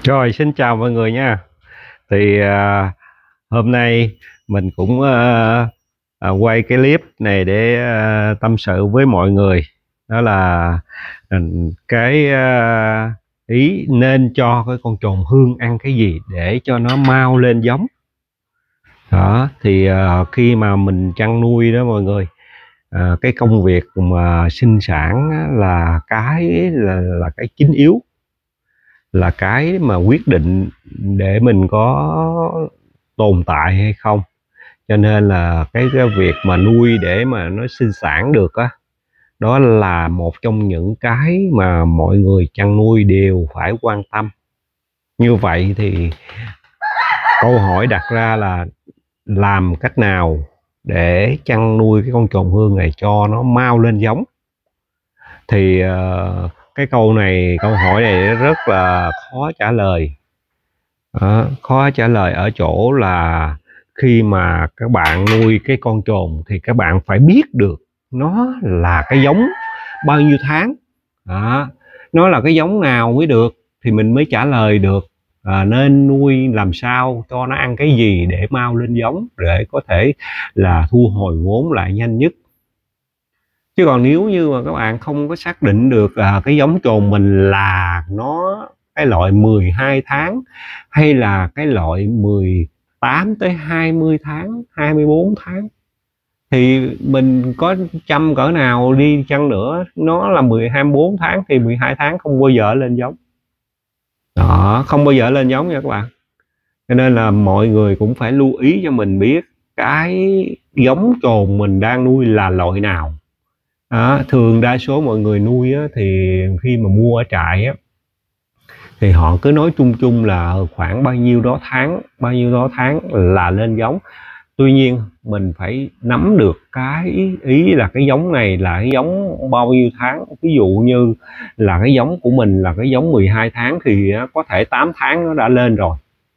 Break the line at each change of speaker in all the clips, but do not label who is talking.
Rồi, xin chào mọi người nha. Thì hôm nay mình cũng quay cái clip này để tâm sự với mọi người. Đó là ừ, cái ý nên cho cái con trồn hương ăn cái gì để cho nó mau lên giống. Đó, thì khi mà mình chăn nuôi đó mọi người, cái công việc mà sinh sản á, là cái chính yếu, là cái mà quyết định để mình có tồn tại hay không. Cho nên là cái việc mà nuôi để mà nó sinh sản được á, đó là một trong những cái mà mọi người chăn nuôi đều phải quan tâm. Như vậy thì câu hỏi đặt ra là làm cách nào để chăn nuôi cái con trồn hương này cho nó mau lên giống. Thì cái câu hỏi này rất là khó trả lời. Khó trả lời ở chỗ là khi mà các bạn nuôi cái con trồn thì các bạn phải biết được nó là cái giống bao nhiêu tháng. Đó, nó là cái giống nào mới được thì mình mới trả lời được nên nuôi làm sao cho nó ăn cái gì để mau lên giống, để có thể là thu hồi vốn lại nhanh nhất. Chứ còn nếu như mà các bạn không có xác định được cái giống trồn mình là nó cái loại 12 tháng hay là cái loại 18 tới 20 tháng, 24 tháng, thì mình có chăm cỡ nào đi chăng nữa, nó là 24 tháng thì 12 tháng không bao giờ lên giống. Đó, không bao giờ lên giống nha các bạn. Cho nên là mọi người cũng phải lưu ý cho mình biết cái giống trồn mình đang nuôi là loại nào. Đó, thường đa số mọi người nuôi á, thì khi mà mua ở trại á, thì họ cứ nói chung chung là khoảng bao nhiêu đó tháng là lên giống. Tuy nhiên mình phải nắm được cái ý là cái giống này là cái giống bao nhiêu tháng. Ví dụ như là cái giống của mình là cái giống 12 tháng thì có thể 8 tháng nó đã lên rồi.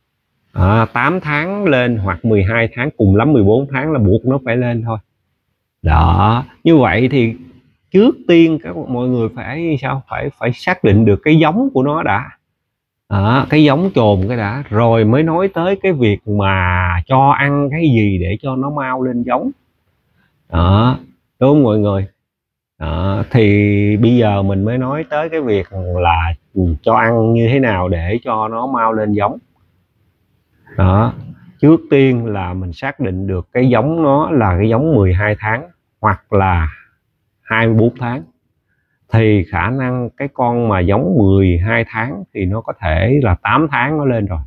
8 tháng lên hoặc 12 tháng, cùng lắm 14 tháng là buộc nó phải lên thôi. Đó, như vậy thì trước tiên mọi người phải sao, phải xác định được cái giống của nó đã. Cái giống trồn cái đã, rồi mới nói tới cái việc mà cho ăn cái gì để cho nó mau lên giống. Đó, đúng không mọi người? Đó, thì bây giờ mình mới nói tới cái việc là cho ăn như thế nào để cho nó mau lên giống. Đó, trước tiên là mình xác định được cái giống nó là cái giống 12 tháng hoặc là 24 tháng, thì khả năng cái con mà giống 12 tháng thì nó có thể là 8 tháng nó lên rồi.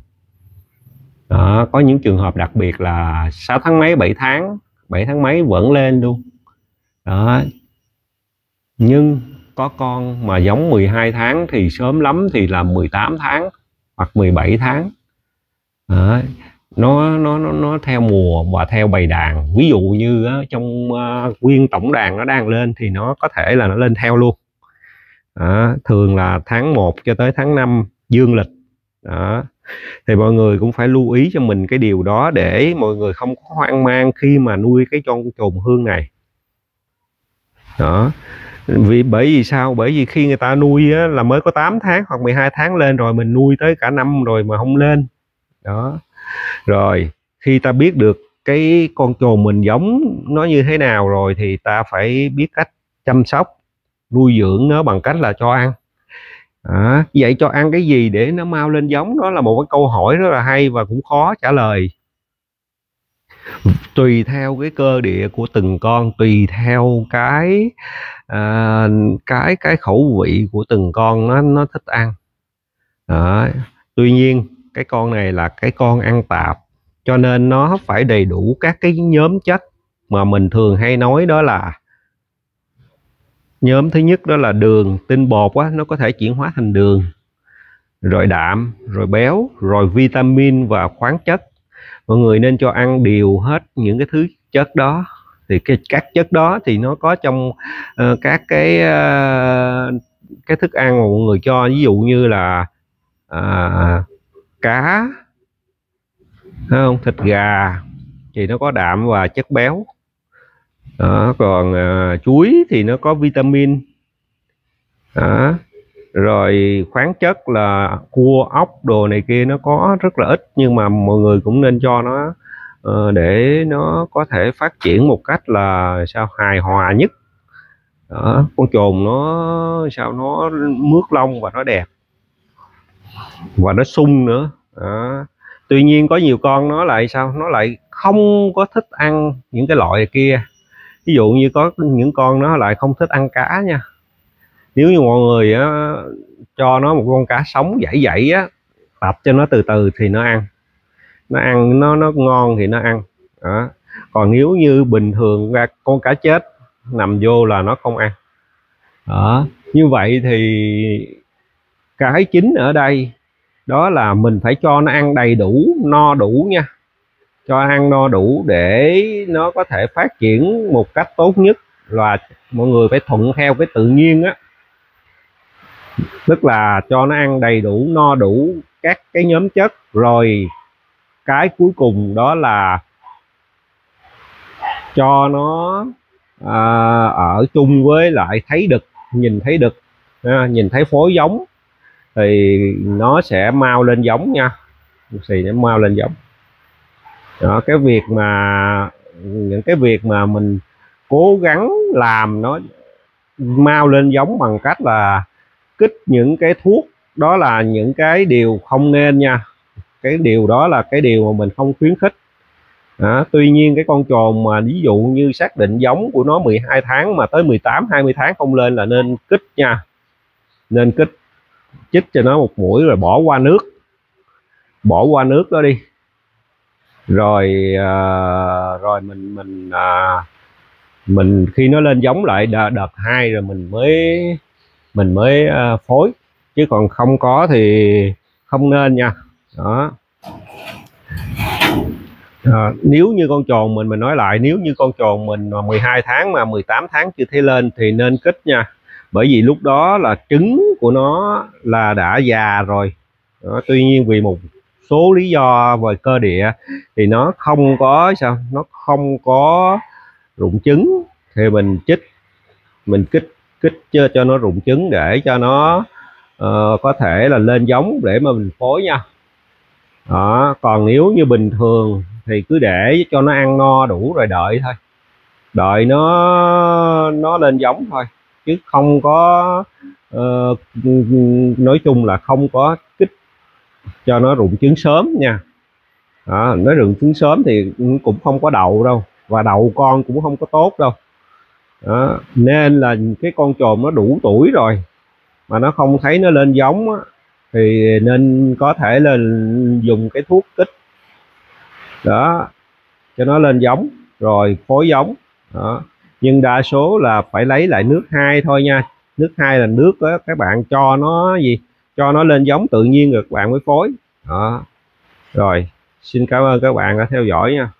Đó, có những trường hợp đặc biệt là 6 tháng mấy, 7 tháng mấy vẫn lên luôn. Đó, nhưng có con mà giống 12 tháng thì sớm lắm thì là 18 tháng hoặc 17 tháng. Đó, nó theo mùa và theo bầy đàn. Ví dụ như trong nguyên tổng đàn nó đang lên thì nó có thể là nó lên theo luôn. Đó, thường là tháng 1 cho tới tháng 5 dương lịch. Đó, thì mọi người cũng phải lưu ý cho mình cái điều đó để mọi người không có hoang mang khi mà nuôi cái con trồn hương này. Đó, bởi vì sao? Bởi vì khi người ta nuôi á, là mới có 8 tháng hoặc 12 tháng lên rồi, mình nuôi tới cả năm rồi mà không lên. Đó, rồi khi ta biết được cái con trồn mình giống nó như thế nào rồi thì ta phải biết cách chăm sóc nuôi dưỡng nó bằng cách là cho ăn. Vậy cho ăn cái gì để nó mau lên giống, đó là một cái câu hỏi rất là hay và cũng khó trả lời. Tùy theo cái cơ địa của từng con, tùy theo cái khẩu vị của từng con nó thích ăn. Tuy nhiên cái con này là cái con ăn tạp, cho nên nó phải đầy đủ các cái nhóm chất mà mình thường hay nói, đó là nhóm thứ nhất đó là đường, tinh bột á, nó có thể chuyển hóa thành đường, rồi đạm, rồi béo, rồi vitamin và khoáng chất. Mọi người nên cho ăn đều hết những cái thứ chất đó. Thì các chất đó thì nó có trong các cái thức ăn mà mọi người cho, ví dụ như là cá, không, thịt gà thì nó có đạm và chất béo. Đó, còn chuối thì nó có vitamin. Đó, Rồi khoáng chất là cua ốc đồ này kia nó có rất là ít, nhưng mà mọi người cũng nên cho nó để nó có thể phát triển một cách là sao hài hòa nhất. Đó, con trồn nó sao nó mướt lông và nó đẹp và nó sung nữa. Đó. Tuy nhiên có nhiều con nó lại sao, nó lại không có thích ăn những cái loại kia. Ví dụ như có những con nó lại không thích ăn cá nha. Nếu như mọi người á, cho nó một con cá sống dãy dãy á, tập cho nó từ từ thì nó ăn, nó ngon thì nó ăn. Đó. Còn nếu như bình thường ra con cá chết nằm vô là nó không ăn. Đó. Như vậy thì cái chính ở đây đó là mình phải cho nó ăn đầy đủ, no đủ nha. Cho ăn no đủ để nó có thể phát triển một cách tốt nhất, là mọi người phải thuận theo cái tự nhiên á. Tức là cho nó ăn đầy đủ, no đủ các cái nhóm chất. Rồi cái cuối cùng đó là cho nó ở chung với lại thấy đực, nhìn thấy đực, nhìn thấy phối giống thì nó sẽ mau lên giống nha, thì nó mau lên giống. Đó, cái việc mà những cái việc mà mình cố gắng làm nó mau lên giống bằng cách là kích những cái thuốc, đó là những cái điều không nên nha. Cái điều đó là cái điều mà mình không khuyến khích. Đó, tuy nhiên cái con trồn mà ví dụ như xác định giống của nó 12 tháng mà tới 18 20 tháng không lên là nên kích nha. Nên kích, chích cho nó một mũi rồi bỏ qua nước đó đi. Rồi rồi mình khi nó lên giống lại đợt 2 rồi mình mới phối, chứ còn không có thì không nên nha. Đó. Nếu như con trồn mình nói lại, nếu như con trồn mình mà 12 tháng mà 18 tháng chưa thấy lên thì nên kích nha. Bởi vì lúc đó là trứng của nó là đã già rồi. Đó, tuy nhiên vì một số lý do về cơ địa thì nó không có nó không có rụng trứng, thì mình kích cho nó rụng trứng để cho nó có thể là lên giống để mà mình phối nha. Đó, còn nếu như bình thường thì cứ để cho nó ăn no đủ rồi đợi thôi, đợi nó lên giống thôi, chứ không có nói chung là không có kích cho nó rụng trứng sớm nha. Đó, nó rụng trứng sớm thì cũng không có đậu đâu, và đậu con cũng không có tốt đâu. Đó, nên là cái con trồn nó đủ tuổi rồi mà nó không thấy nó lên giống á, thì nên có thể là dùng cái thuốc kích đó cho nó lên giống rồi phối giống. Đó. Nhưng đa số là phải lấy lại nước 2 thôi nha. Nước 2 là nước đó, các bạn cho nó cho nó lên giống tự nhiên rồi các bạn mới phối. Đó. Rồi xin cảm ơn các bạn đã theo dõi nha.